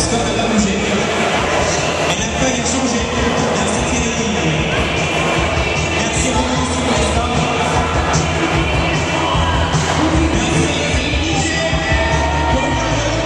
score n'a pas bougé. Et la feuille a changé. Merci Thierry. Merci Romain aussi pour les scores. Merci à DJ pour le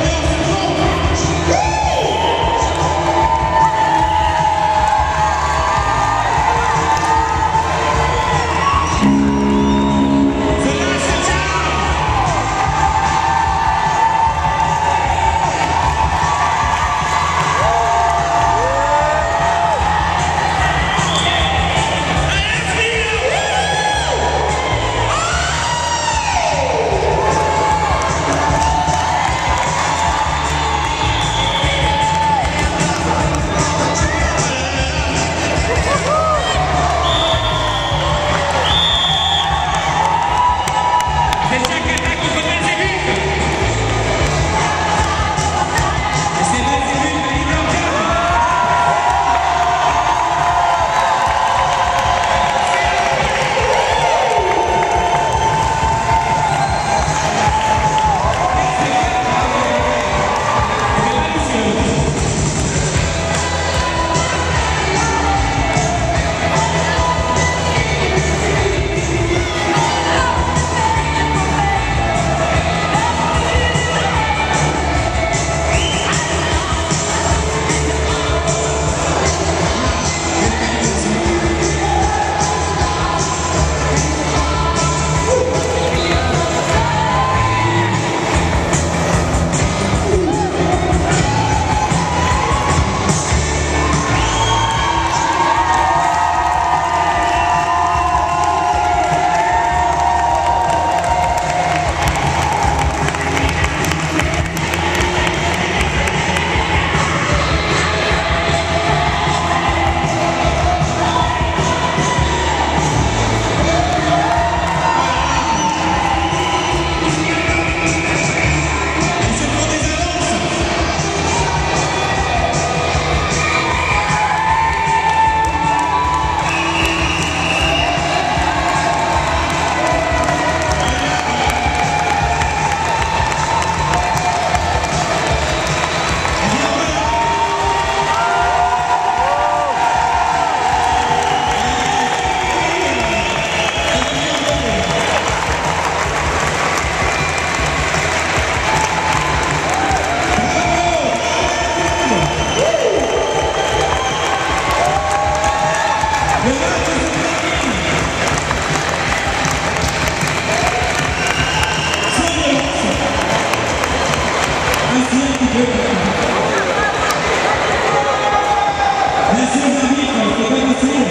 Merci aux arbitres, c'est pas facile.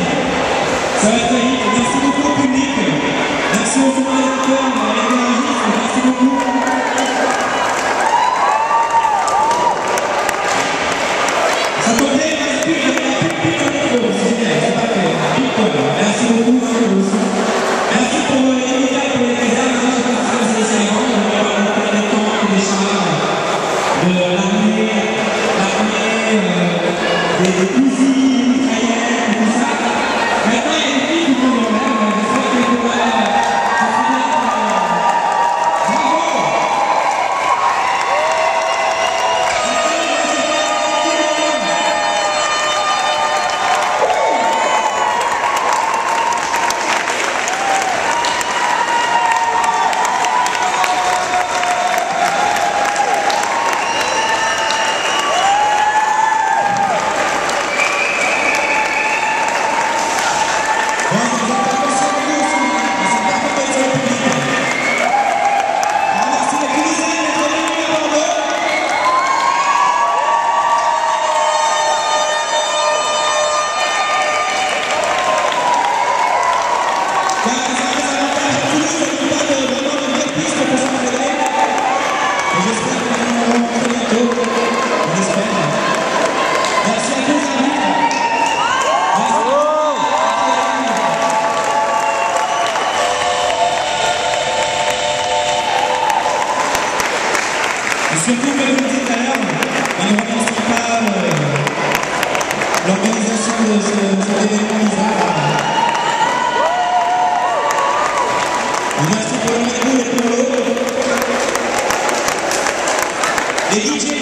Ça va très vite. Merci beaucoup au public. Merci aux journalistes, les écologistes. Merci beaucoup. Ça tombe bien, il reste plus qu'un micro. C'est génial, c'est parfait. Merci beaucoup, c'est vous aussi. Merci pour les médias, pour les réserves. Je sais pas si c'est sélections. On va avoir des temps, des chars, de l'armée, des fusils. Surtout, comme je le disais tout à l'heure, on ne remercie pas l'organisation de cet événement bizarre. Merci pour le micro et pour l'eau. Les DJ